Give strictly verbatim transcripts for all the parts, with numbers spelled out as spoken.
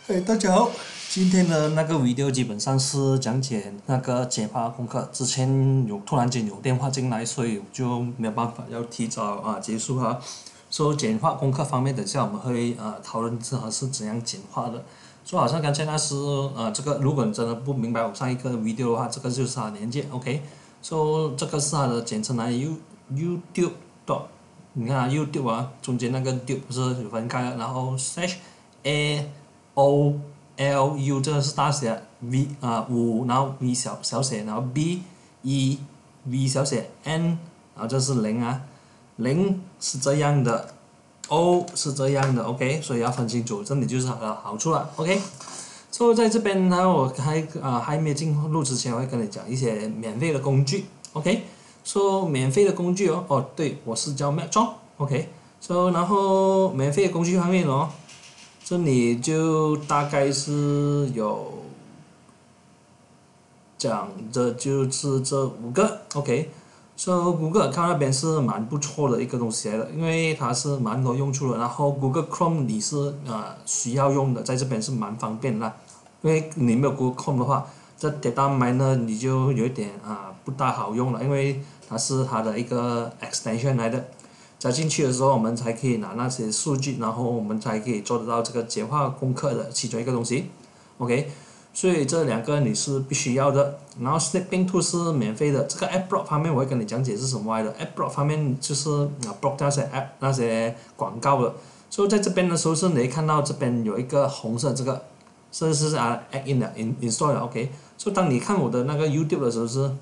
嘿，大家好，今天的那个 video 基本上是讲解那个简化功课。之前有突然间有电话进来，所以就没有办法要提早啊结束哈。说、so, 简化功课方面，等下我们会啊讨论这是怎样简化的。说、so, 好像刚才那是呃这个，如果你真的不明白我上一个 video 的话，这个就是它的连接 ，OK。说、so, 这个是它的简称来 U YouTube dot， 你看啊 YouTube 啊，中间那个 D 不是有分开的，然后 slash A O L U 这个是大写 V 啊五，然后 V 小小写，然后 B E V 小写 N， 然后这是零啊，零是这样的 ，O 是这样的 ，OK， 所以要分清楚，这里就是它的好处了 ，OK。所以在这边呢，我还啊还没进入之前，我会跟你讲一些免费的工具 ，OK。说、so, 免费的工具哦，哦对，我是叫 Mac，OK。so, 然后免费的工具方面哦。这里就大概是有讲的就是这五个 ，OK。so, Google Account 那边是蛮不错的一个东西来的，因为它是蛮多用处的。然后 Google Chrome 你是呃需要用的，在这边是蛮方便的，因为你没有 Google Chrome 的话，这 Data Miner 你就有一点啊、呃、不大好用了，因为它是它的一个 extension 来的。加进去的时候，我们才可以拿那些数据，然后我们才可以做得到这个简化功课的其中一个东西 ，OK。所以这两个你是必须要的。然后 Snipping Tool 是免费的，这个 App Block 方面我会跟你讲解是什么来的。App Block 方面就是啊 block 那些 App 那些广告的。所以在这边的时候是你会看到这边有一个红色这个，这是啊 Add in 的 install 的 ，OK。所以当你看我的那个 YouTube 的时候是。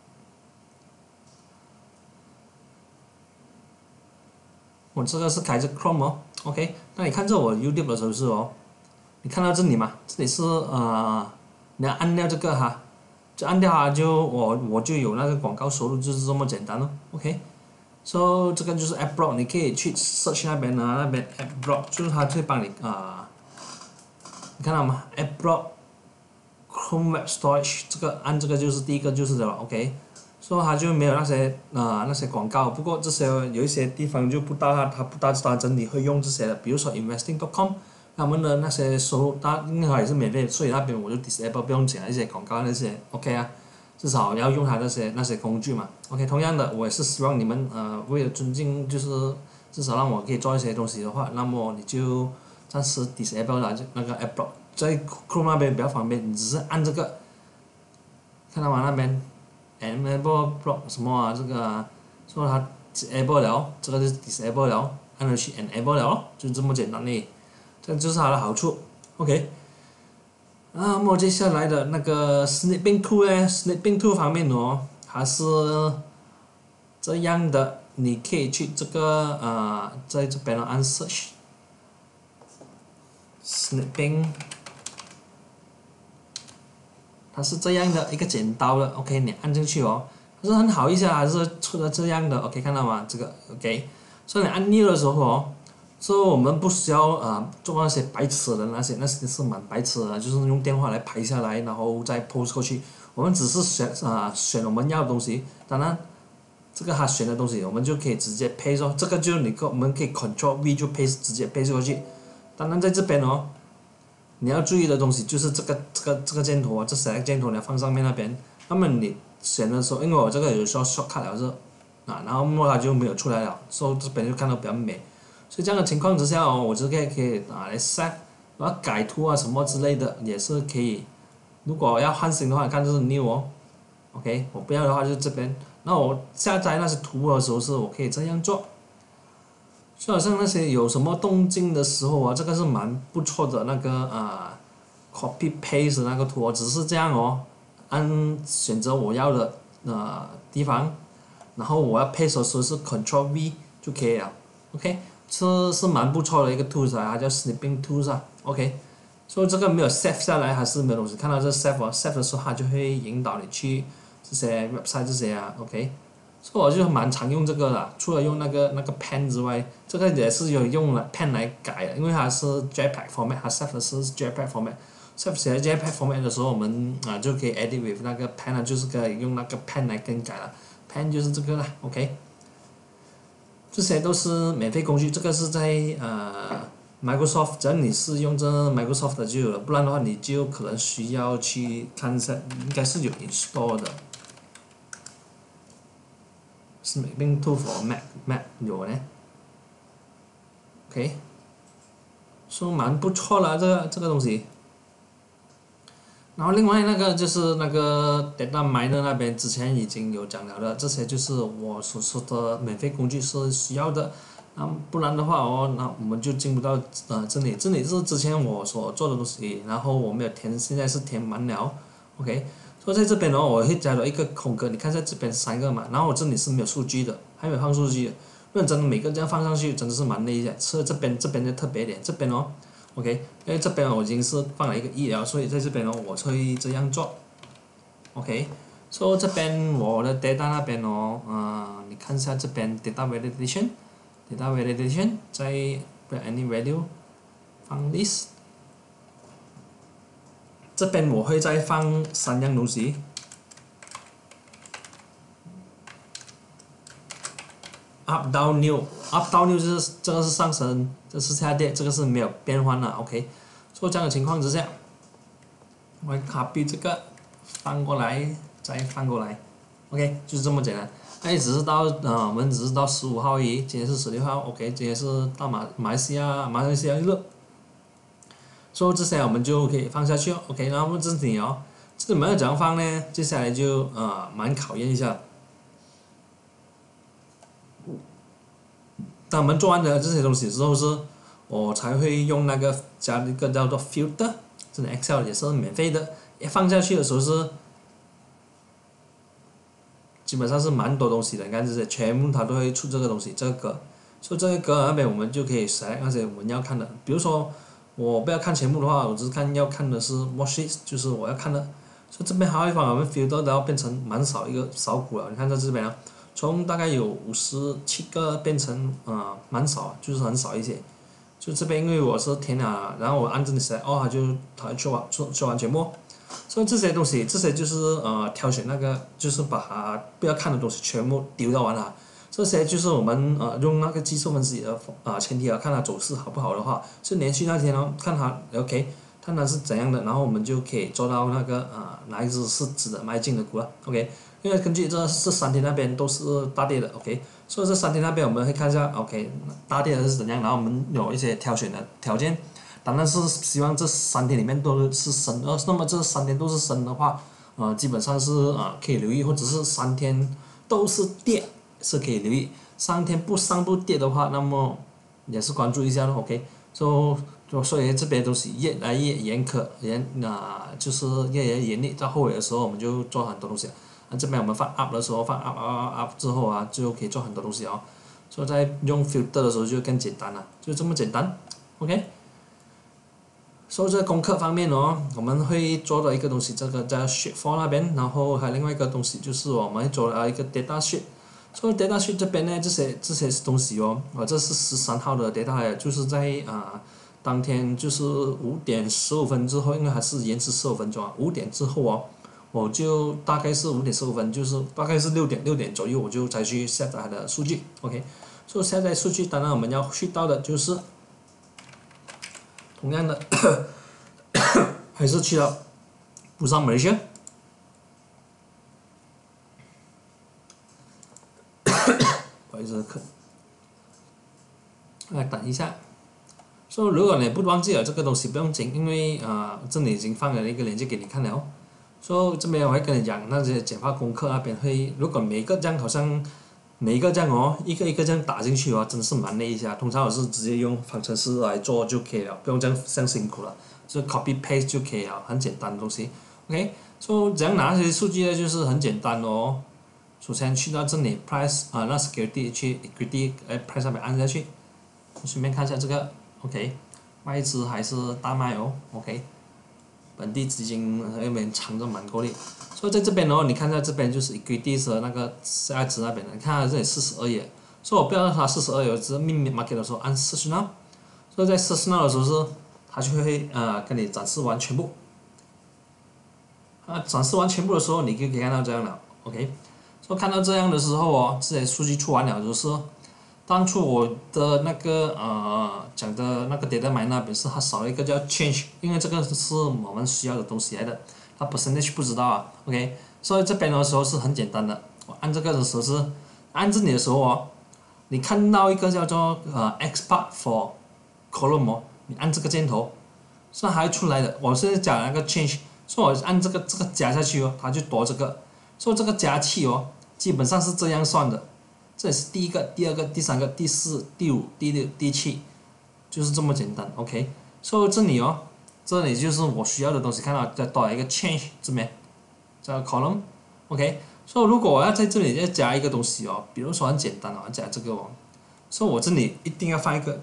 我这个是开着 Chrome 哦 ，OK。那你看着我 YouTube 的时候是哦，你看到这里嘛？这里是呃，你要按掉这个哈，就按掉它就我我就有那个广告收入，就是这么简单哦 ，OK。so 这个就是 App Block， 你可以去 search 那边啊，那边 App Block 就是它会帮你啊、呃，你看到吗 ？App Block Chrome Web Storage 这个按这个就是第一个就是的了 ，OK。所以它就没有那些啊、呃、那些广告，不过这些有一些地方就不大，它不大单真你会用这些的，比如说 investing dot com， 他们的那些收入大应该也是免费，所以那边我就 disable 不用剪一些广告那些 ，OK 啊，至少要用它那些那些工具嘛 ，OK。同样的，我也是希望你们呃为了尊敬，就是至少让我可以做一些东西的话，那么你就暂时 disable 了那个 App Block， 在 Chrome 那边比较方便，你只是按这个，看到吗那边？ enable block 什么啊？这个啊，说它 disable 了，这个就是 disable 了，按下去 enable 了，就这么简单的，这就是它的好处 ，OK。那么接下来的那个 Snipping Tool 呢 ？Snipping Tool 方面哦，它是这样的，你可以去这个呃，在这边按 search Snipping。它是这样的一个剪刀的 ，OK， 你按进去哦，它是很好一下，还是出了这样的 ，OK， 看到吗？这个 OK， 所以你按钮的时候哦，所以我们不需要啊、呃、做那些白痴的那些，那些是蛮白痴的，就是用电话来拍下来，然后再 post 过去。我们只是选啊、呃、选我们要的东西，当然这个他选的东西我们就可以直接 paste 哦，这个就是你我们可以 control V 就 paste 直接 paste 过去。当然在这边哦。你要注意的东西就是这个这个这个箭头啊，这三个箭头你要放上面那边。那么你选的时候，因为我这个有时候 shortcut 了是啊，然后末它就没有出来了，所以这边就看到比较美。所以这样的情况之下哦，我就可以可以拿来 set， 然后改图啊什么之类的也是可以。如果要换新的话，看就是 new 哦 ，OK， 我不要的话就是这边。那我下载那些图的时候是我可以这样做。就好像那些有什么动静的时候啊，这个是蛮不错的那个啊、呃、，copy paste 那个图哦，只是这样哦，按选择我要的呃地方，然后我要 paste 的时候是 control V 就可以了 ，OK， 是是蛮不错的一个 tools 啊，它叫 Snipping Tools 啊 ，OK， 所以这个没有 save 下来还是没有东西，看到这 save 哦 save 的时候它就会引导你去这些 website 这些啊 ，OK。所以我就蛮常用这个啦，除了用那个那个 pen 之外，这个也是有用了 pen 来改的，因为它是 JPEG format， 它 save 的是 JPEG format。save 写在 JPEG format 的时候，我们啊就可以 edit with 那个 pen 啊，就是可以用那个 pen 来更改了。pen 就是这个啦 ，OK。这些都是免费工具，这个是在呃 Microsoft，只要你是用这 Microsoft 的就有了，不然的话你就可能需要去看一下，应该是有 install 的。是 Mapping Tool for Mac Mac 有呢。OK， 说蛮不错了这个这个东西。然后另外那个就是那个 Data Miner 那边之前已经有讲了的，这些就是我所说的免费工具是需要的。那不然的话哦，那我们就进不到呃这里，这里是之前我所做的东西，然后我没有填，现在是填满了 ，OK。所以在这边哦，我会加了一个空格，你看在这边三个嘛，然后我这里是没有数据的，还没有放数据的。认真每个这样放上去，真的是蛮累的。所以这边这边就特别点，这边哦 ，OK， 因为这边我已经是放了一个一了，所以在这边哦，我会这样做 ，OK。所以这边我的 data 那边哦，呃，你看一下这边 data validation。data validation 在 any value 放 list， 这边我会再放三样东西 ，up down new up down new 就是这个是上升，这是下跌，这个是没有变换的 ，OK。所以这样的情况之下，我 copy 这个翻过来，再翻过来 ，OK， 就是这么简单。哎，只是到呃，我们只是到十五号而已，今天是十六号 ，OK， 今天是到马马来西亚马来西亚日，所以这些我们就可以放下去哦 ，OK， 然后这里哦，这里我们要怎样放呢？接下来就呃蛮考验一下。当我们做完了这些东西之后是，我才会用那个加一个叫做 filter， 这里 Excel 也是免费的，一放下去的时候是。基本上是蛮多东西的，你看这些全部它都会出这个东西，这个格，所以这个格那边我们就可以 select 那些我们要看的，比如说我不要看全部的话，我只是看要看的是 worksheet， 就是我要看的，所以这边还会把我们 filter 然后变成蛮少一个少股了，你看在这边啊，从大概有五十七个变成呃蛮少，就是很少一些，就这边因为我是填了，然后我按这里 select 哦，它就它做完做做完全部。所以这些东西，这些就是呃挑选那个，就是把它不要看的东西全部丢掉完了。这些就是我们呃用那个技术分析的啊前提啊，看它走势好不好的话，是连续那天哦，看它 OK， 看它是怎样的，然后我们就可以做到那个呃哪一只是值得买进的股了 OK。因为根据这这三天那边都是大跌的 OK， 所以这三天那边我们会看一下 OK 大跌的是怎样，然后我们有一些挑选的条件。当然是希望这三天里面都是升的，那么这三天都是升的话，呃，基本上是呃可以留意，或者是三天都是跌是可以留意，三天不上不跌的话，那么也是关注一下咯 OK， 就就所以这边都是越来越严苛严啊、呃，就是越来越严厉，到后尾的时候我们就做很多东西，那这边我们放 up 的时候放 up up up 之后啊，就可以做很多东西哦，所以在用 filter 的时候就更简单了，就这么简单 OK。所以这功课方面哦，我们会做的一个东西，这个在 sheet four 那边，然后还有另外一个东西就是我们会做了一个 data sheet。所以 data sheet 这边呢，这些这些东西哦，我这是十三号的 data，就是在啊、呃、当天就是五点十五分之后，因为还是延迟十五分钟啊，五点之后哦，我就大概是五点十五分，就是大概是六点六点左右，我就才去下载它的数据 ，OK。所以下载数据，当然我们要去到的就是。同样的，还是去了补上马来西亚，不好意思，咳，来等一下。所以如果你不忘记了这个东西不用紧，因为啊、呃、这里已经放了一个链接给你看了哦。所以这边我会跟你讲那些简化功课那边会，如果每个这样好像每一个这样哦，一个一个这样打进去哦，真的是蛮累一下。通常我是直接用方程式来做就可以了，不用这样这样辛苦了，就 copy paste 就可以了，很简单的东西。OK， 所以怎样拿这些数据呢？就是很简单哦。首先去到这里 price 啊、呃，那 security 去 equity 哎 price 上面按下去，顺便看一下这个 OK， 外资还是大卖哦 OK， 本地资金那边藏着蛮够力。所以在这边哦，你看在这边就是 equity 的那个下值那边的，你看这里四十二页，所以我不要它四十二页，只是秘密 market 的时候按 search now， 所以在 search now 的时候是它就会呃跟你展示完全部，啊展示完全部的时候你就可以看到这样了 OK， 所以看到这样的时候哦，这些数据出完了就是当初我的那个呃讲的那个 data miner 那边是它少了一个叫 change， 因为这个是我们需要的东西来的，它 percentage 不知道啊 ，OK， 所以这边的时候是很简单的，我按这个的时候是按这里的时候哦，你看到一个叫做呃 export for column 哦，你按这个箭头，是还会出来的。我是讲那个 change， 所以我按这个这个加下去哦，它就多这个，所以这个加气哦，基本上是这样算的。这也是第一个、第二个、第三个、第四、第五、第六、第七，就是这么简单 ，OK。所以这里哦，这里就是我需要的东西，看到再多了一个 change 这边，这个 column，OK。所以如果我要在这里再加一个东西哦，比如说很简单哦，加这个哦，所以我这里一定要放一个，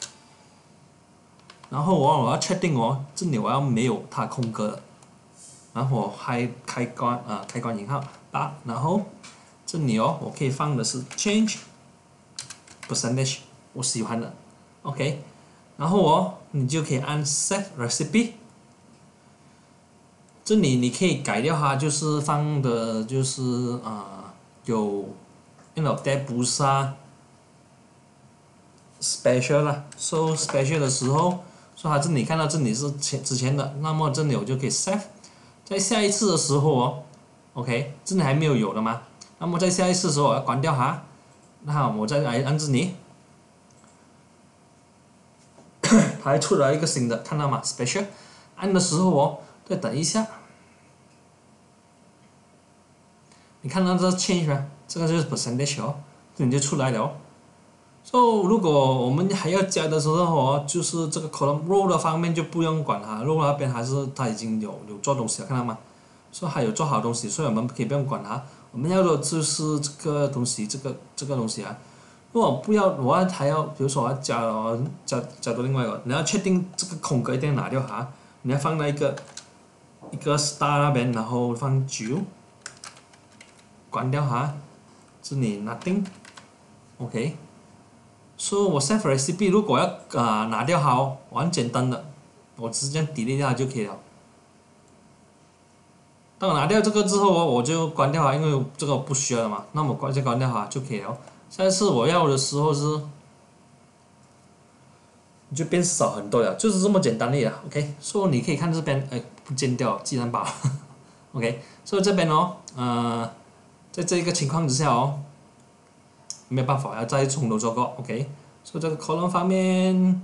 然后我我要确定哦，这里我要没有它空格的，然后我开开关啊、呃、开关引号八，然后。这里哦，我可以放的是 change percentage， 我喜欢的 ，OK， 然后哦，你就可以按 save recipe， 这里你可以改掉它，就是放的就是啊、呃、有 end of day 不是啊 special 啦 ，so special 的时候，说它这里看到这里是前之前的，那么这里我就可以 save， 在下一次的时候哦 ，OK， 这里还没有有的吗？那么在下一次的时候我要关掉它，那我再来按这里，它还出了一个新的，看到吗 ？Special， 按的时候哦，再等一下，你看到这 change 吗？这个就是 percentage 哦，这里就出来了哦。所以如果我们还要加的时候哦，就是这个 column row 的方面就不用管它 ，row 那边还是它已经有有做东西了，看到吗？说还有做好东西，所以我们可以不用管它。我们要的就是这个东西，这个这个东西啊。如果不要，我要还要，比如说我要加了，加加多另外一个，你要确定这个空格一定要拿掉它，你要放在一个一个 star 那边，然后放九，关掉它，这里 nothing，OK。所以我 save recipe 如果要啊、呃、拿掉它哦，我很简单的，我直接 delete 掉它就可以了。当我拿掉这个之后哦，我就关掉它，因为这个我不需要了嘛，那么关就关掉它就可以了。下一次我要的时候是，你就变少很多了，就是这么简单的呀 ，OK。所以你可以看这边，哎，不见掉，鸡蛋堡，OK。所以这边哦，呃，在这一个情况之下哦，没有办法，要再从头做过 ，OK。所以这个 column 方面，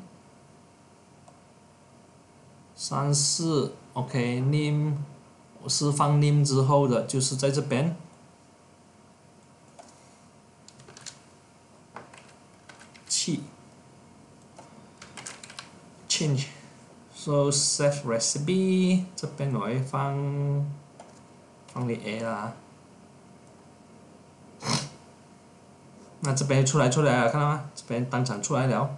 三四 ，OK，name， 我是放 name 之后的，就是在这边。七 change so save recipe 这边我会放放你 A 啦，那这边出来出来了，看到吗？这边当场出来了。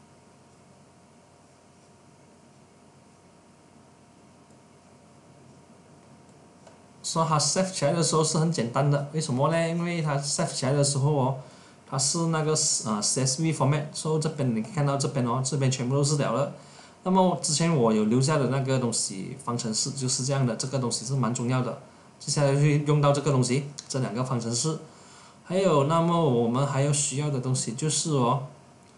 说它 save 起来的时候是很简单的，为什么呢？因为它 save 起来的时候哦，它是那个啊 C S V format， 所以这边你可以看到这边哦，这边全部都是了的。那么之前我有留下的那个东西方程式就是这样的，这个东西是蛮重要的。接下来会用到这个东西，这两个方程式。还有，那么我们还有需要的东西就是哦，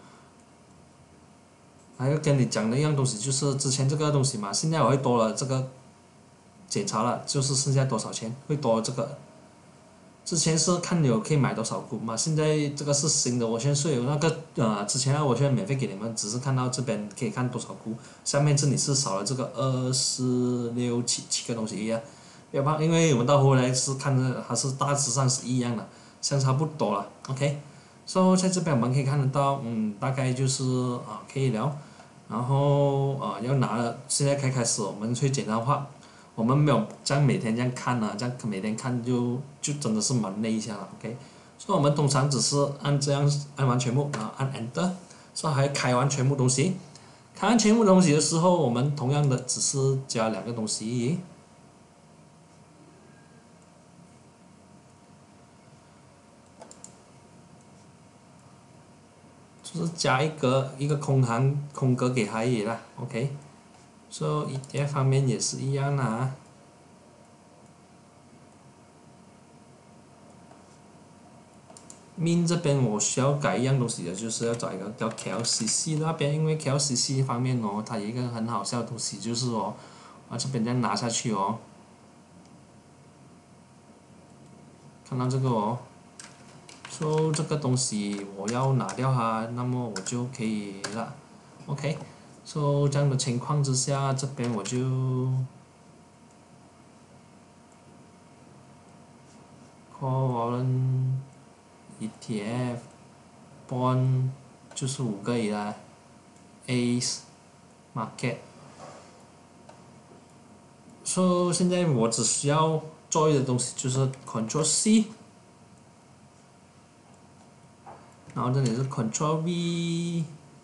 还要跟你讲的一样东西就是之前这个东西嘛，现在我会多了这个检查了，就是剩下多少钱，会多这个。之前是看有可以买多少股嘛，现在这个是新的，我先说有那个呃，之前我先免费给你们，只是看到这边可以看多少股，下面这里是少了这个二四六七七个东西一样，要不然因为我们到后来是看着还是大致上是一样的，相差不多了 ，OK， 所以在这边我们可以看得到，嗯，大概就是啊可以了，然后啊要拿了，现在开开始我们会简单化。我们没有这样每天这样看啊，这样每天看就就真的是蛮累一下了 ，OK。所以我们通常只是按这样按完全部，然后按 Enter， 所以还开完全部东西。开完全部东西的时候，我们同样的只是加两个东西，就是加一个一个空行空格给它而已啦 ，OK。所以这方面也是一样啦。 min 这边我需要改一样东西的，就是要找一个叫 K L C C 那边，因为 K L C C 方面哦，它有一个很好笑的东西，就是哦，啊这边这样拿下去哦，看到这个哦，说、so, 这个东西我要拿掉它，那么我就可以了 ，OK， so 这样的情况之下，这边我就 call warrant E T F bond 就是五个而已啦 ，Ace market。so 现在我只需要做的东西就是 Control C， 然后这里是 Control V，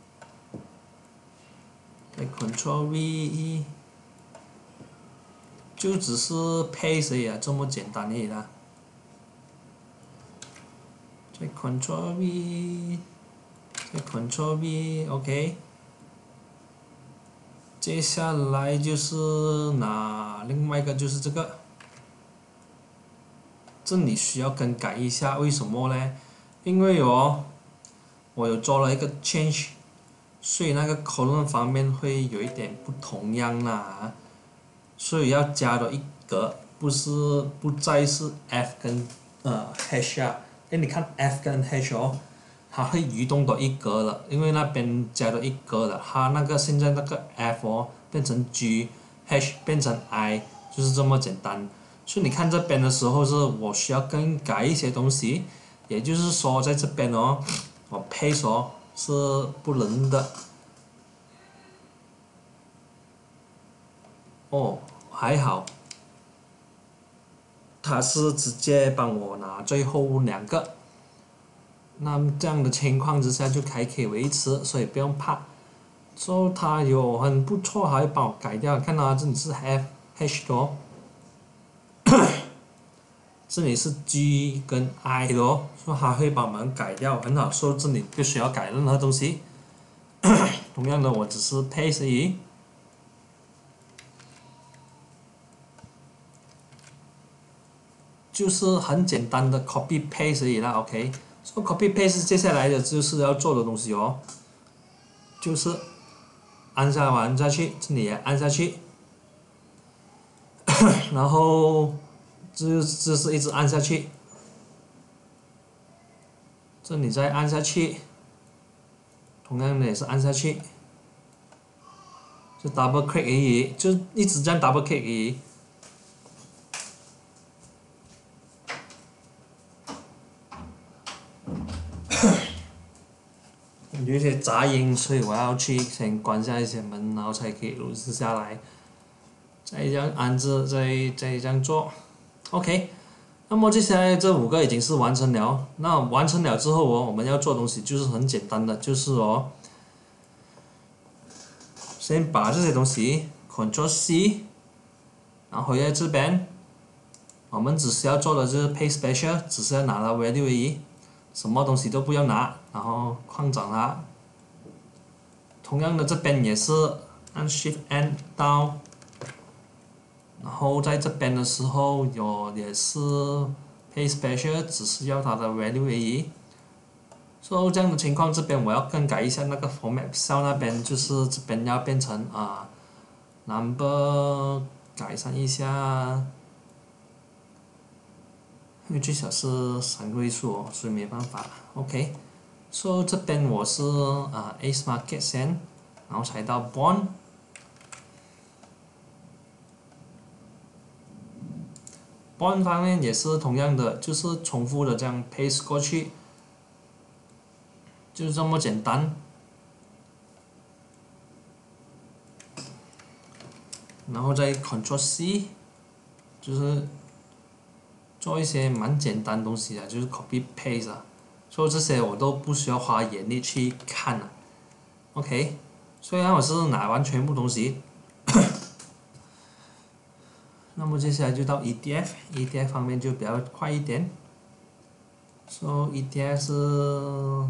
再 Control V， 就只是 paste 而已啊，这么简单而已啦。再 Control V， 再 Control V，OK。接下来就是拿另外一个就是这个，这里需要更改一下，为什么呢？因为哦，我有做了一个 change， 所以那个 column 方面会有一点不同样啦，所以要加多一格，不是不再是 F 跟呃 H 啊，因为你看 F 跟 H 哦。它会移动多一格了，因为那边加了一格了，它那个现在那个 F 哦变成 G，H 变成 I， 就是这么简单。所以你看这边的时候是我需要更改一些东西，也就是说在这边哦，我 paste 哦是不能的。哦，还好，它是直接帮我拿最后两个。那这样的情况之下就还可以维持，所以不用怕。说、so, 它有很不错，还会帮我改掉。看到它这里是 F H 的哦，这里是 G 跟 I 的哦，说、so, 它会帮忙改掉，很好。说、so, 这里不需要改任何东西。同样的，我只是 paste 而已，就是很简单的 copy paste 而已啦。OK， 说、so, copy paste 接下来的就是要做的东西哦，就是按下完下去，这里也按下去。然后这这是一直按下去，这里再按下去，同样的也是按下去，就 double click 而已，就一直这样 double click 而已。有一些杂音，所以我要去先关下一些门，然后才可以录制下来。再这样按着，再再这样做 ，OK。那么接下来这五个已经是完成了。那完成了之后哦，我们要做的东西就是很简单的，就是哦，先把这些东西 Control C， 然后回来这边，我们只需要做的就是 Paste Special， 只是要拿到 Value 而已，什么东西都不要拿，然后扩展它。同样的这边也是按 Shift N down， 然后在这边的时候有也是 Paste Special， 只是要它的 Value 而已。所、so, 以这样的情况，这边我要更改一下那个 Format Cell 那边，就是这边要变成啊、呃、Number 改善一下，因为最小是三位数哦，所以没办法。OK， 所、so, 这边我是啊、呃、Ace Market 先，然后才到 Bond。Bond 方面也是同样的，就是重复的这样 paste 过去，就是这么简单。然后再 Control C， 就是做一些蛮简单的东西啊，就是 copy paste 啊，所以这些我都不需要花眼力去看啊。OK， 虽然我是拿完全部东西，那么接下来就到 E T F，E T F 方面就比较快一点。So E T F 是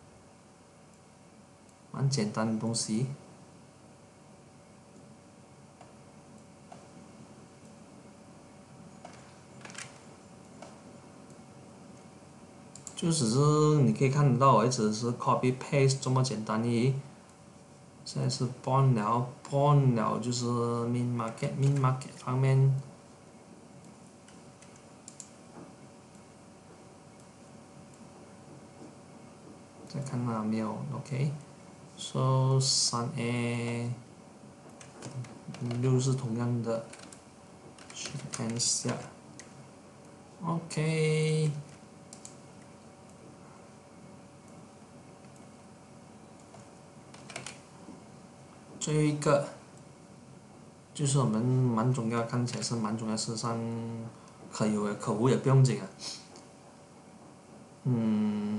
蛮简单的东西。 就只是你可以看得到，只是 copy paste 这么简单而已。现在是 bond 了 ，bond 了就是 min market min market 方面。再看哪没有 ，OK。So 三 A 六是同样的，去看一下 ，OK。最后一个就是我们蛮重要，看起来是蛮重要，事实上可有可无也不用紧啊。嗯。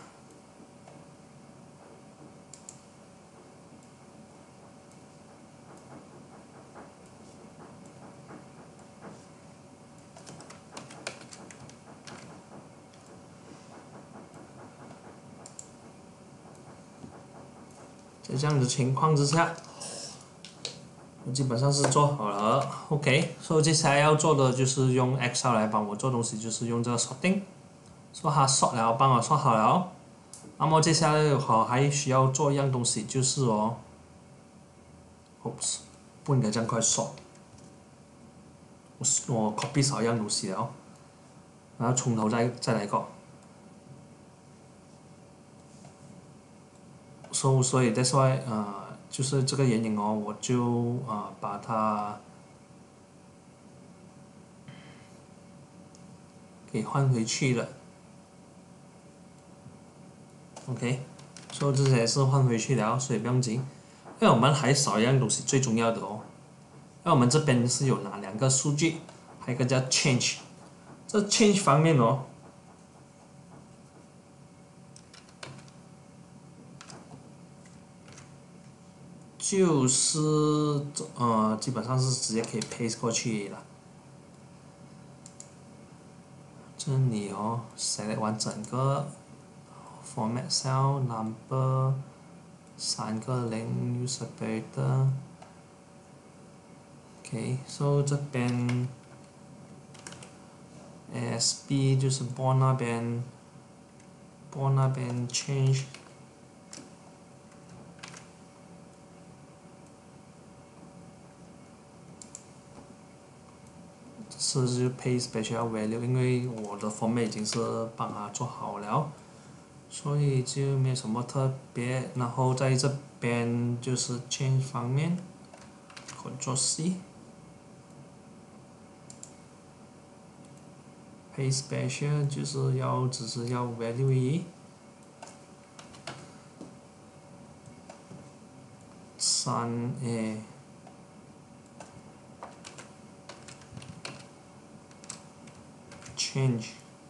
在这样的情况之下，我基本上是做好了 ，OK。所以接下来要做的就是用 Excel 来帮我做东西，就是用这个 sorting， 说它 sort 了，帮我 sort 好了。那么接下来我还需要做一样东西，就是哦 ，oops， 不应该这样快 sort， 我我 copy 少一样东西了，然后从头再再来过。所、so, 所以 that's why 呃，就是这个原因哦，我就啊、呃、把它给换回去了 ，OK。所以这些是换回去了，所以不用紧。因为我们还少一样东西，最重要的哦。因为我们这边是有哪两个数据，还有一个叫 change。这 change 方面哦。就是呃，基本上是直接可以 paste 过去了。这里哦 ，select 完整个 format cell number 三个零 use separator。OK，so 这边 S B 就是 bond 那边 ，bond 那边 change。是就 paste special value， 因为我的 format 已经是帮它做好了，所以就没有什么特别。然后在这边就是 change 方面 ，Ctrl C。paste special 就是要只是要 value 而已。三 A。change。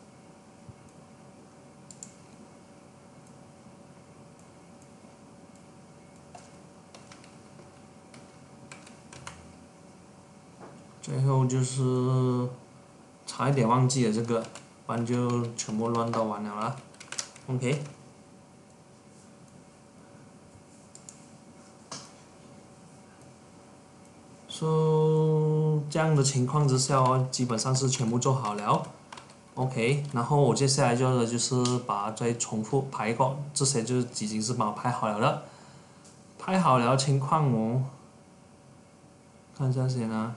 最后就是差一点忘记了这个，不然就全部乱到完了啦。OK。so 这样的情况之下哦，基本上是全部做好了。OK， 然后我接下来做的就是把它再重复排过，这些就已经是帮我排好了的。排好了情况哦，看一下先啊。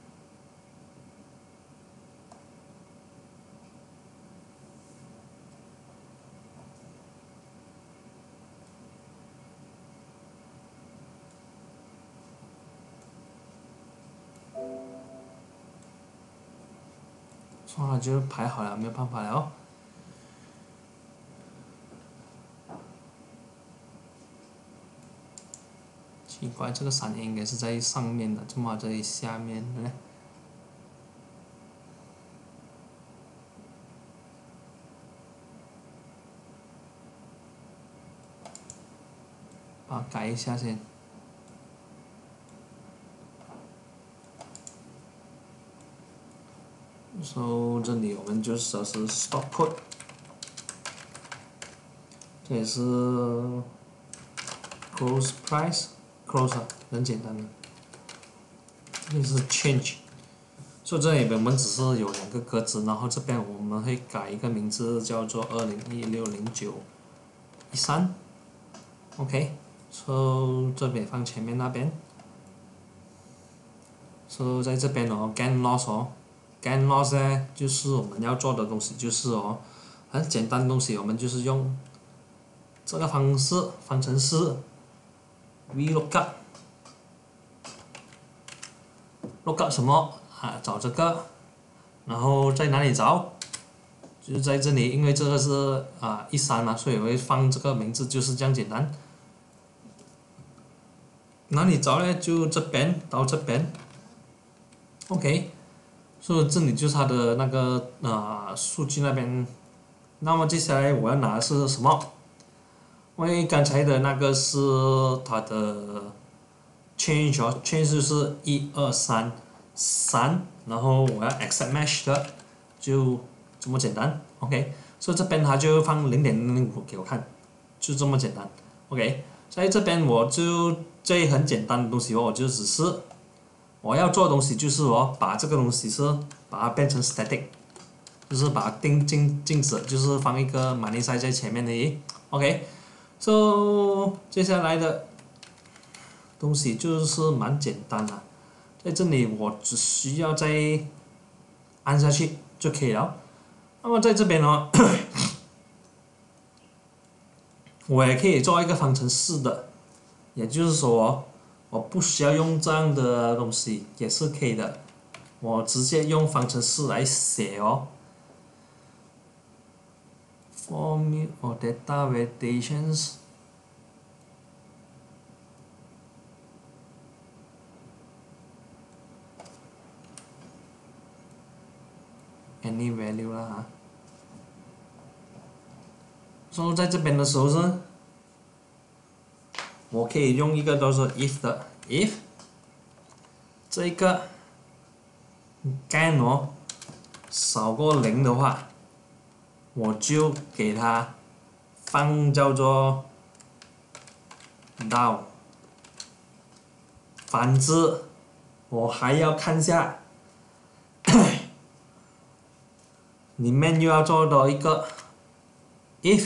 算了，就排好了，没有办法了哦。奇怪，这个闪应该是在上面的，怎么在下面呢？把它改一下先。so 这里我们就设是 stop code， 这也是 close price， close 很简单的。这里是 change， 所以这里我们只是有两个格子，然后这边我们会改一个名字叫做二零一六零九一三 ，OK， so 这边放前面那边 ，so 在这边哦 ，gain loss 哦 ，gain loss 呢就是我们要做的东西就是哦，很简单的东西，我们就是用这个方式方程式 ，VLOOKUP，lookup 什么啊？找这个。然后在哪里找？就是在这里，因为这个是啊一三嘛，所以我会放这个名字，就是这样简单。哪里找呢？就这边到这边 ，OK。所以这里就是它的那个啊数据那边。那么接下来我要拿的是什么？因为刚才的那个是它的 change 哦 ，change 就是一二三三。然后我要 accept match 的，就这么简单 ，OK。所以这边它就放零点零零五给我看，就这么简单 ，OK。在这边我就这很简单的东西哦，我就只是我要做的东西就是我把这个东西是把它变成 static， 就是把它定静静止，就是放一个 money sign 在前面而已 ，OK。so 接下来的东西就是蛮简单的。在这里我只需要再按下去就可以了。那么在这边呢，我也可以做一个方程式的，也就是说，我不需要用这样的东西也是可以的，我直接用方程式来写哦。Formula or data validations。any value 啦哈，所以在这边的时候是，我可以用一个叫做 if 的 if， 这个 gain 哦少过零的话，我就给它放叫做 down， 反之我还要看下。里面又要做到一个 if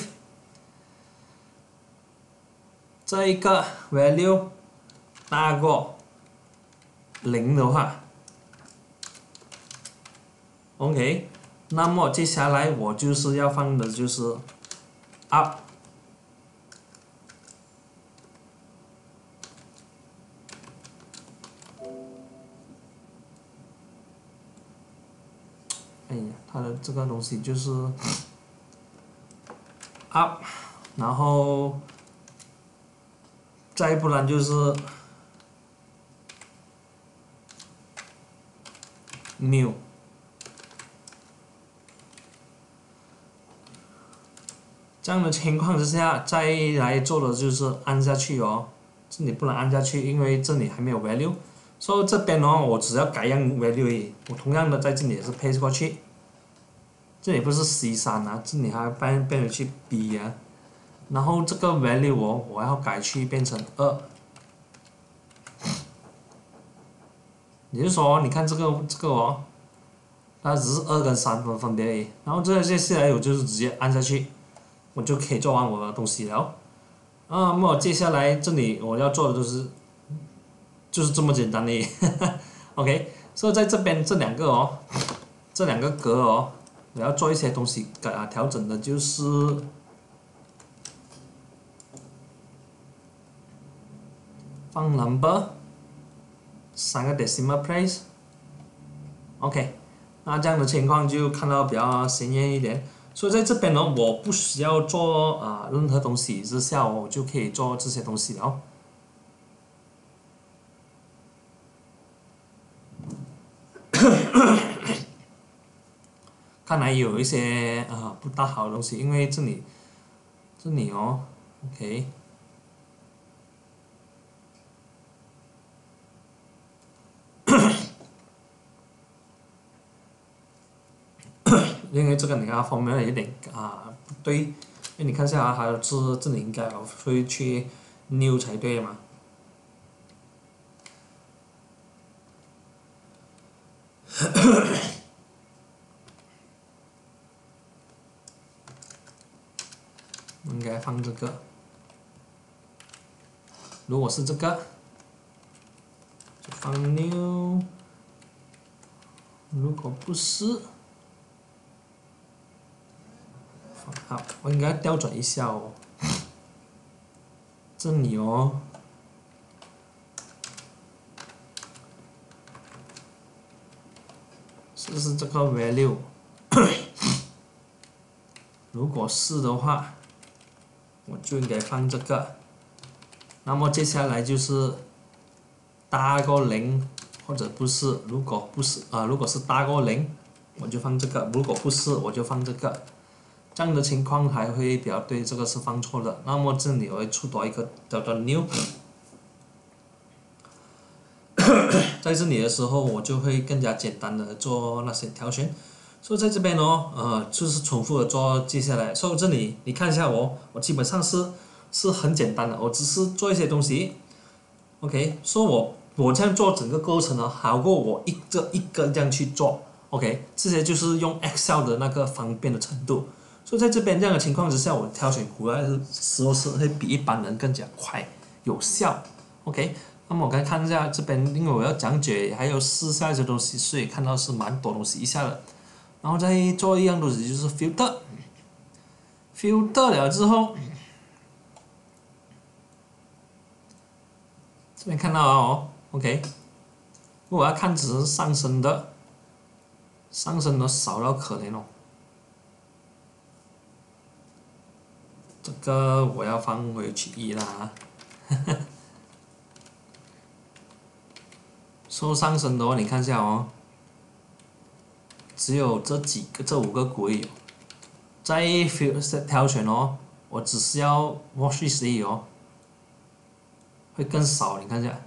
这一个 value 大过零的话 ，OK， 那么接下来我就是要放的就是 up， 哎呀，它的这个东西就是 up， 然后再不然就是 new， 这样的情况之下，再来做的就是按下去哦，这里不能按下去，因为这里还没有 value。所以这边哦，我只要改样 value 而已，我同样的在这里也是 paste 过去。这里不是 C 三啊，这里还变变回去 B 啊，然后这个 value 哦，我要改去变成二。也就是说，你看这个这个哦，它只是二跟三分分别而已。然后这接下来我就是直接按下去，我就可以做完我的东西了。啊，那么接下来这里我要做的就是就是这么简单的，OK。所以在这边这两个哦，这两个格哦，我要做一些东西改啊调整的，就是放 number。三个 decimal place，OK， 那这样的情况就看到比较鲜艳一点。所以在这边呢，我不需要做啊、呃、任何东西之下，我就可以做这些东西了。看来有一些啊、呃、不大好的东西，因为这里这里哦 ，OK。因为这个你看方面有点啊不对，因为你看一下啊，它是这里应该会去 new 才对嘛。 应该放这个。如果是这个，就放 new。如果不是，好，我应该调转一下哦。这里哦，是不是这个 value？ 如果是的话，我就应该放这个。那么接下来就是大过零，或者不是。如果不是啊、呃，如果是大过零，我就放这个；如果不是，我就放这个。这样的情况还会比较对，这个是放错的。那么这里我会出多一个叫做 new， 在这里的时候我就会更加简单的做那些挑选。所以在这边哦，呃，就是重复的做接下来。所以这里你看一下我，我基本上是是很简单的，我只是做一些东西。OK， 说我我这样做整个过程呢，好过我一个一个这样去做。OK， 这些就是用 Excel 的那个方便的程度。所以在这边这样的情况之下，我挑选回来的时候是会比一般人更加快、有效。OK， 那么我刚才看一下这边，因为我要讲解还有试下一些东西，所以看到是蛮多东西一下的。然后再做一样东西就是 filter，filter 了之后，这边看到了哦 ，OK， 如果要看只是上升的，上升的少到可怜哦。这个我要放回去一啦，收上升的话，你看一下哦，只有这几个这五个股而已、哦，在 filter 挑选哦，我只是要 watch list 而已哦，会更少，你看一下，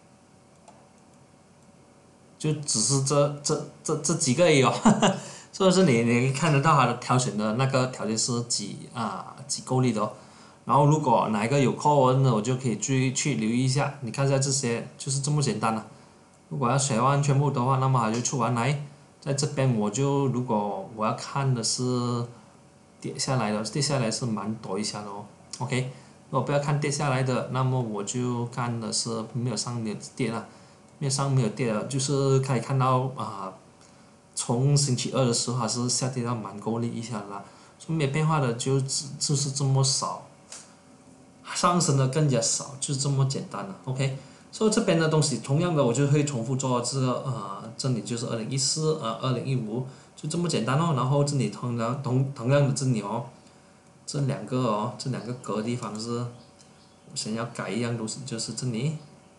就只是这这这这几个而已哦，所以是你你可以看得到它的挑选的那个条件是几啊几够力的哦。然后如果哪一个有 call 文的，我就可以去去留意一下。你看一下这些，就是这么简单了、啊。如果要写完全部的话，那么它就出完来。在这边我就如果我要看的是跌下来的，跌下来是蛮多一下的哦。OK， 如果不要看跌下来的，那么我就看的是没有上没有跌了，没有上没有跌了，就是可以看到啊，从星期二的时候还是下跌到蛮够力一下的啦。所以没变化的就只就是这么少。上升的更加少，就这么简单了 ，OK。所以这边的东西，同样的我就会重复做这个呃，这里就是二零一四呃二零一五，就这么简单哦。然后这里同样同同样的这里哦，这两个哦，这两个格的地方是，我想要改一样东西，就是这里。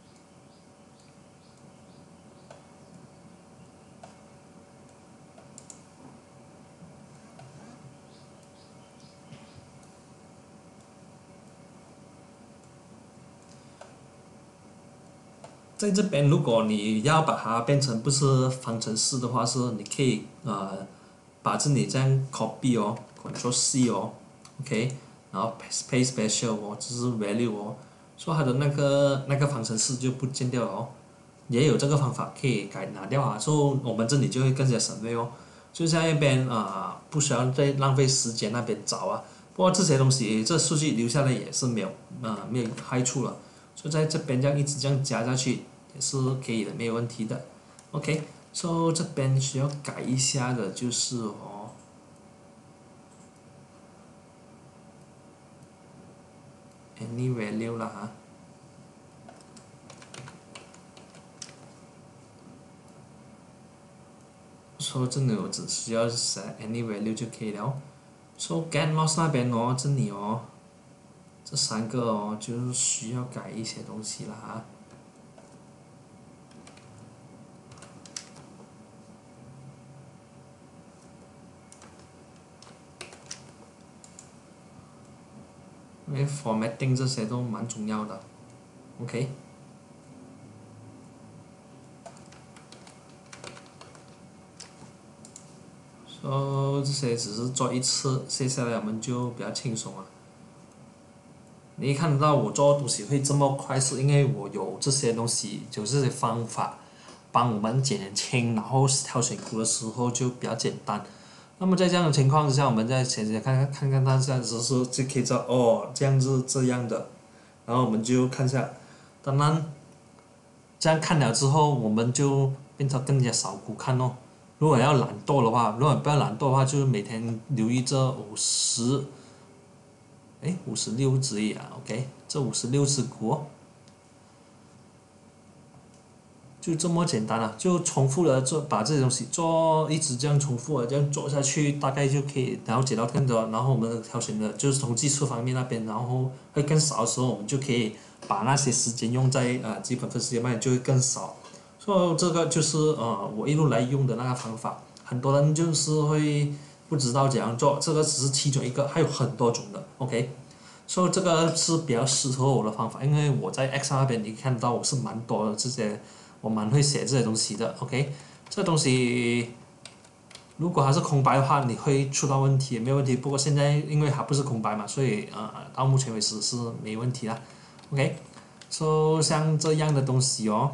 在这边，如果你要把它变成不是方程式的话，是你可以呃把这里这样 copy 哦 ，Ctrl C 哦 ，OK， 然后 paste special 哦，这是 value 哦，所以它的那个那个方程式就不见掉了哦。也有这个方法可以改拿掉啊，所以我们这里就会更加省力哦。就在那边啊、呃，不需要再浪费时间那边找啊。不过这些东西，这数据留下来也是没有啊、呃、没有害处了，所以在这边这样一直这样加下去。也是可以的，没有问题的。OK， 所以这边需要改一下的就是哦 ，any value 啦哈。所以这里我只需要写 any value 就可以了。所以 get loss 那边哦，这里哦，这三个哦，就是需要改一些东西了哈。因为 formatting 这些都蛮重要的 ，OK。所以这些只是做一次，接下来我们就比较轻松了。你看得到我做东西会这么快，是因为我有这些东西，有这些方法， 帮我们减轻，然后挑选股的时候就比较简单。那么在这样的情况之下，我们再先先看看看看它这样子是就可以知道哦，这样子这样的，然后我们就看一下，当然这样看了之后，我们就变成更加少股看哦。如果要懒惰的话，如果不要懒惰的话，就是每天留意这五十，哎，五十六只呀 ，OK， 这五十六只股哦。就这么简单了、啊，就重复的做把这些东西做，一直这样重复的这样做下去，大概就可以了解到更多。然后我们挑选的就是从技术方面那边，然后会更少的时候，我们就可以把那些时间用在呃基本分析方面就会更少。所以这个就是呃我一路来用的那个方法。很多人就是会不知道怎样做，这个只是其中一个，还有很多种的 ，OK。所以这个是比较适合我的方法，因为我在 X 那边你看到我是蛮多的这些。我蛮会写这些东西的 ，OK， 这东西如果还是空白的话，你会出到问题也没有问题。不过现在因为它不是空白嘛，所以呃到目前为止是没问题啦 ，OK。so 像这样的东西哦，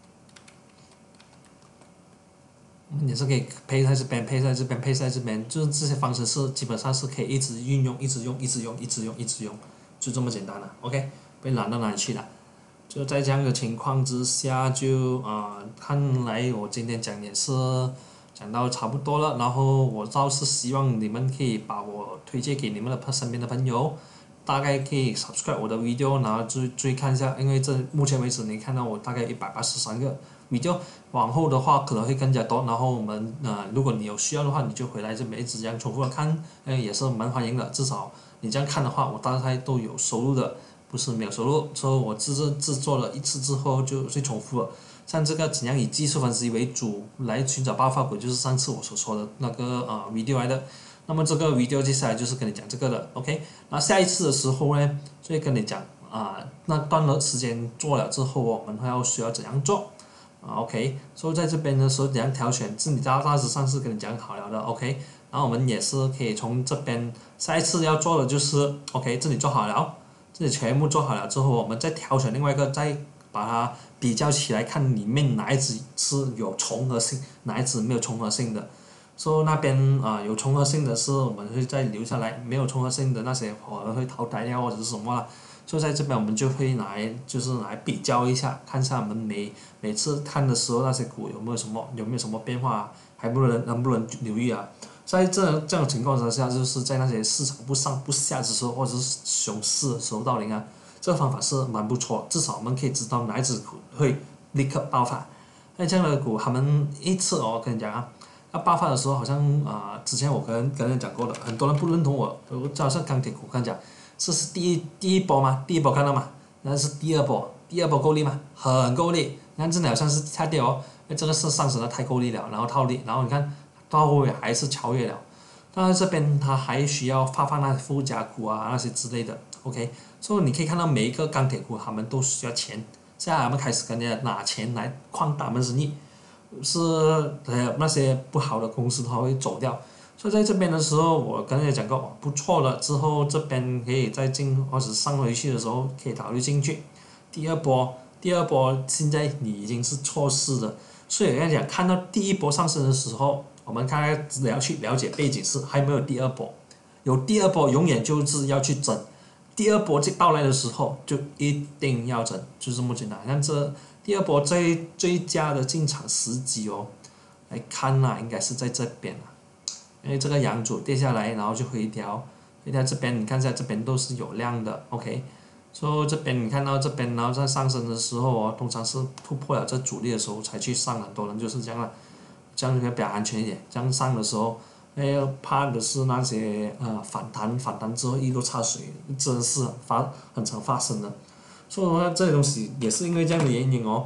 也是可以配在这边，配在这边，配在这边，就是这些方式是基本上是可以一直运用，一直用，一直用，一直用，一直用，就这么简单了 ，OK， 不会懒到哪里去了。就在这样的情况之下，就啊、呃，看来我今天讲也是讲到差不多了。然后我倒是希望你们可以把我推荐给你们的身边的朋友，大概可以 subscribe 我的 video， 然后注注意看一下，因为这目前为止你看到我大概一百八十三个 video， 往后的话可能会更加多。然后我们呃，如果你有需要的话，你就回来这边一直这样重复的看，呃，也是蛮欢迎的。至少你这样看的话，我大概都有收入的。不是没有收入，所以我制制制作了一次之后就会重复了。像这个怎样以技术分析为主来寻找爆发股，就是上次我所说的那个呃 video 来的。那么这个 video 接下来就是跟你讲这个的 ，OK。那下一次的时候呢，就会跟你讲啊、呃，那段的时间做了之后，我们要需要怎样做啊 ，OK。所以在这边的时候怎样挑选，是你大大致上是跟你讲好了的 ，OK。然后我们也是可以从这边下一次要做的就是 OK， 这里做好了。这里全部做好了之后，我们再挑选另外一个，再把它比较起来，看里面哪一只是有重合性，哪一只没有重合性的。所以那边啊、呃、有重合性的是我们会再留下来，没有重合性的那些我们会淘汰掉或者是什么啦。所以在这边我们就会来就是来比较一下，看一下我们每每次看的时候那些股有没有什么有没有什么变化，还不能能不能留意啊。在这这种情况之下，就是在那些市场不上不下之时候，或者是熊市的时候到临啊，这个方法是蛮不错，至少我们可以知道哪一只股会立刻爆发。那这样的股，他们一次哦，跟你讲啊，要爆发的时候，好像啊、呃，之前我跟跟人讲过的，很多人不认同我，我就好像钢铁股，跟你讲，这是第一第一波吗？第一波看到吗？那是第二波，第二波够力吗？很够力，你看真的好像是下跌哦，哎，这个是上升的太够力了，然后套利，然后你看。到后面还是超越了，但是这边它还需要发放那些附加股啊那些之类的 ，OK， 所以你可以看到每一个钢铁股他们都需要钱，现在他们开始跟人家拿钱来扩大他们生意，是呃那些不好的公司它会走掉，所以在这边的时候我跟人家讲过不错了，之后这边可以再进或者上回去的时候可以考虑进去，第二波第二波现在你已经是错失了，所以人家讲看到第一波上升的时候。我们看看了去了解背景是还没有第二波，有第二波永远就是要去整，第二波到来的时候就一定要整，就这么简单。像这第二波最最佳的进场时机哦，来看呐、啊，应该是在这边啊，因为这个阳烛跌下来，然后就回调，回调这边你看一下这边都是有量的 ，OK， 所以这边你看到这边，然后在上升的时候哦，通常是突破了这阻力的时候才去上，很多人就是这样了。这样会比较安全一点。这样上的时候，哎，怕的是那些呃反弹，反弹之后一路插水，真是发很常发生的。所以说这些东西也是因为这样的原因哦，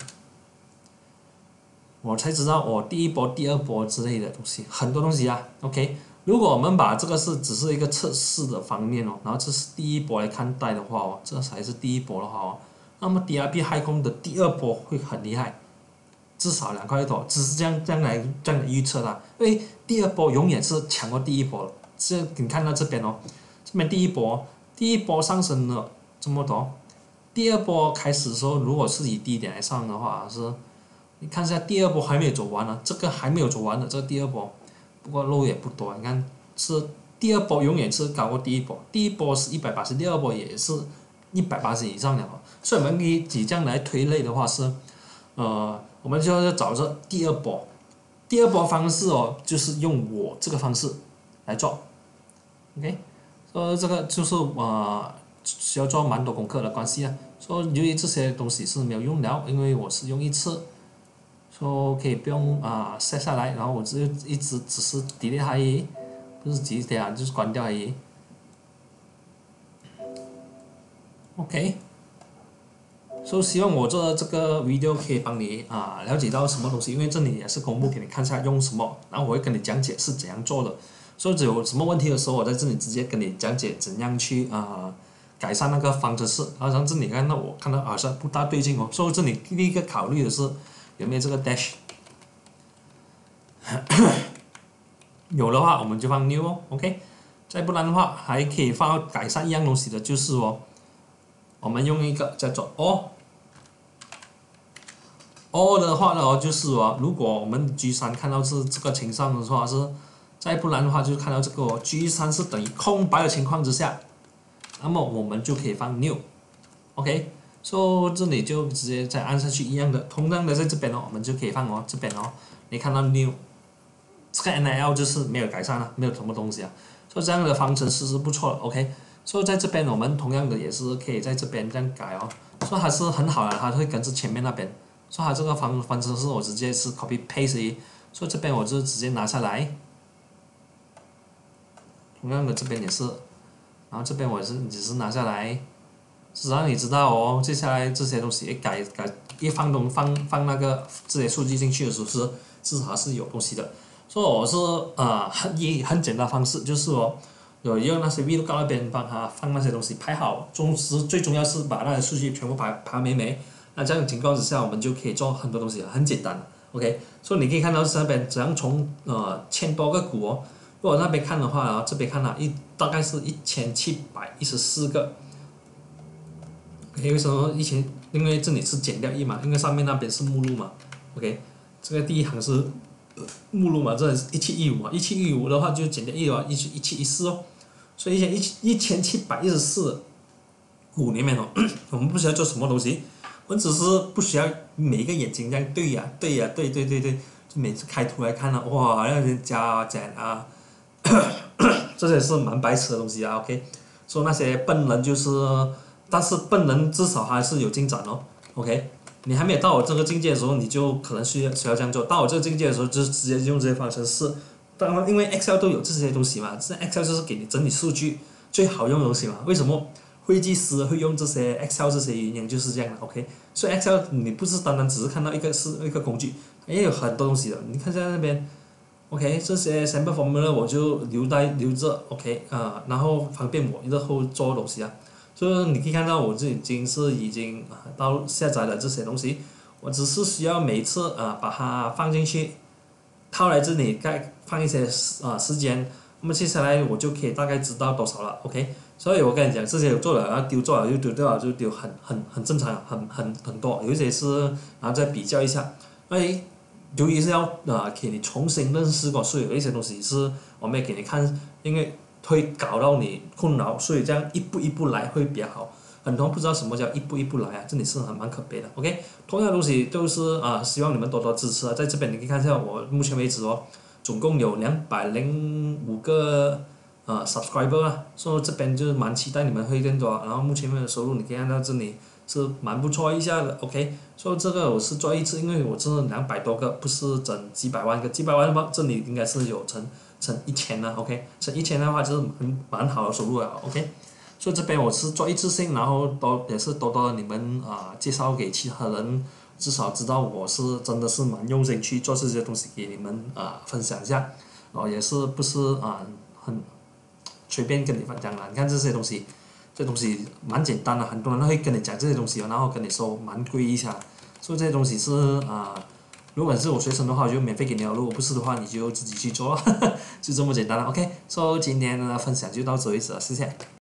我才知道我、哦、第一波、第二波之类的东西，很多东西啊。OK， 如果我们把这个是只是一个测试的方面哦，然后这是第一波来看待的话哦，这才是第一波的话哦，那么 D R B 嗨空的第二波会很厉害。至少两块多，只是这样这样来这样的预测啦。因为第二波永远是强过第一波，这你看到这边哦，这边第一波第一波上升了这么多，第二波开始的时候，如果是以低点来上的话是你看一下第二波还没有走完呢，这个还没有走完的这个第二波，不过肉也不多，你看是第二波永远是高过第一波，第一波是一百八十，第二波也是一百八十以上的，所以我们可以以这样来推类的话是，呃，我们就要找这第二波，第二波方式哦，就是用我这个方式来做 ，OK， 所以这个就是呃需要做蛮多功课的关系啊，所以由于这些东西是没有用了，因为我是用一次。说可以不用啊 set 下来，然后我只一直只是 delete 它而已，不是 delete 啊，就是关掉而已。OK， 所以希望我做这个 video 可以帮你啊了解到什么东西，因为这里也是公布给你看一下用什么，然后我会跟你讲解是怎样做的。所以只有什么问题的时候，我在这里直接跟你讲解怎样去啊改善那个方程式。然后这里看到我看到好像不大对劲哦，所以这里第一个考虑的是。有没有这个 dash？ 有的话我们就放 new 哦 ，OK。再不然的话，还可以放改善一样东西的，就是哦，我们用一个叫做 all。all 的话呢，哦，就是哦，如果我们 G 三看到是这个情况的话是，再不然的话就看到这个哦 G 三是等于空白的情况之下，那么我们就可以放 new，OK。所以这里就直接再按下去一样的，同样的在这边哦，我们就可以放哦，这边哦，你看到 new， 这个 N I L 就是没有改善了，没有什么东西啊，所以这样的方程式是不错的 ，OK。所以在这边我们同样的也是可以在这边这样改哦，所以还是很好的，它会跟着前面那边，所以它这个方方程式我直接是 copy paste， 所以这边我就直接拿下来，同样的这边也是，然后这边我是只是拿下来。只让你知道哦，接下来这些东西一改改一放东放放那个这些数据进去的时候是至少是有东西的，所以我是呃很以很简单的方式，就是哦有用那些 VLOOKUP 那边帮他放那些东西排好，同时最重要是把那些数据全部排排美美，那这样的情况之下我们就可以做很多东西了，很简单 ，OK。所以你可以看到这边怎样从呃千多个股哦，如果那边看的话啊，这边看了一大概是一千七百一十四个。为什么以前？因为这里是减掉一嘛，因为上面那边是目录嘛 ，OK， 这个第一行是目录嘛，这里是一七一五嘛，一七一五的话就减掉一的话，一一七一四哦，所以一千一一千七百一十四股里面哦，我们不需要做什么东西，我们只是不需要每一个眼睛这样对呀对呀对对对对，就每次开图来看了，哇，让人加啊减啊，这些是蛮白痴的东西啊 ，OK， 说那些笨人就是。但是笨人至少还是有进展哦 ，OK， 你还没有到我这个境界的时候，你就可能需要需要这样做。到我这个境界的时候，就是直接用这些方程式。当然，因为 Excel 都有这些东西嘛，这 Excel 就是给你整理数据最好用的东西嘛。为什么会计师会用这些 Excel 这些原因就是这样的 ，OK。所以 Excel 你不是单单只是看到一个是一个工具，也有很多东西的。你看在那边 ，OK， 这些 sample formula 我就留在留着 ，OK 啊、呃，然后方便我日后做东西啊。所以你可以看到，我这已经是已经到下载了这些东西，我只是需要每次啊把它放进去，套来这里再放一些啊时间，那么接下来我就可以大概知道多少了 ，OK。所以我跟你讲，这些有做了，然后丢做了又丢掉了就丢，很很很正常，很很很多，有一些是然后再比较一下，哎，由于是要啊给你重新认识过，所以有一些东西是我没给你看，因为。会搞到你困扰，所以这样一步一步来会比较好。很多人不知道什么叫一步一步来啊，这里是很蛮可悲的。OK， 同样的东西都是啊，希望你们多多支持啊。在这边你可以看一下，我目前为止哦，总共有两百零五个呃 subscriber 啊，所以这边就是蛮期待你们会更多。然后目前的收入你可以看到这里是蛮不错一下的。OK， 所以这个我是做一次，因为我这两百多个，不是整几百万个，几百万的话这里应该是有成。乘一千呢 ，OK， 乘一千的话就是很蛮好的收入了 ，OK。所以这边我是做一次性，然后多也是多多的你们啊、呃、介绍给其他人，至少知道我是真的是蛮用心去做这些东西给你们啊、呃、分享一下，哦也是不是啊、呃、很随便跟你分享啦，你看这些东西，这东西蛮简单的，很多人会跟你讲这些东西，然后跟你说蛮贵一下，所以这些东西是啊。呃如果是我学生的话，我就免费给你了；如果不是的话，你就自己去做，就这么简单了。OK，所以今天的分享就到此为止了，谢谢。